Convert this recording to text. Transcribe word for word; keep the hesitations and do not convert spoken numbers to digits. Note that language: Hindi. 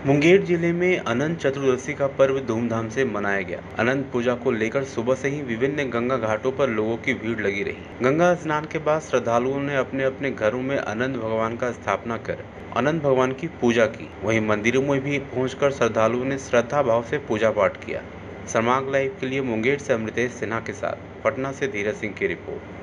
मुंगेर जिले में अनंत चतुर्दशी का पर्व धूमधाम से मनाया गया। अनंत पूजा को लेकर सुबह से ही विभिन्न गंगा घाटों पर लोगों की भीड़ लगी रही। गंगा स्नान के बाद श्रद्धालुओं ने अपने अपने घरों में अनंत भगवान का स्थापना कर अनंत भगवान की पूजा की। वहीं मंदिरों में भी पहुंचकर श्रद्धालुओं ने श्रद्धा भाव से पूजा पाठ किया। समाग लाइव के लिए मुंगेर से अमृतेश सिन्हा के साथ पटना से धीरज सिंह की रिपोर्ट।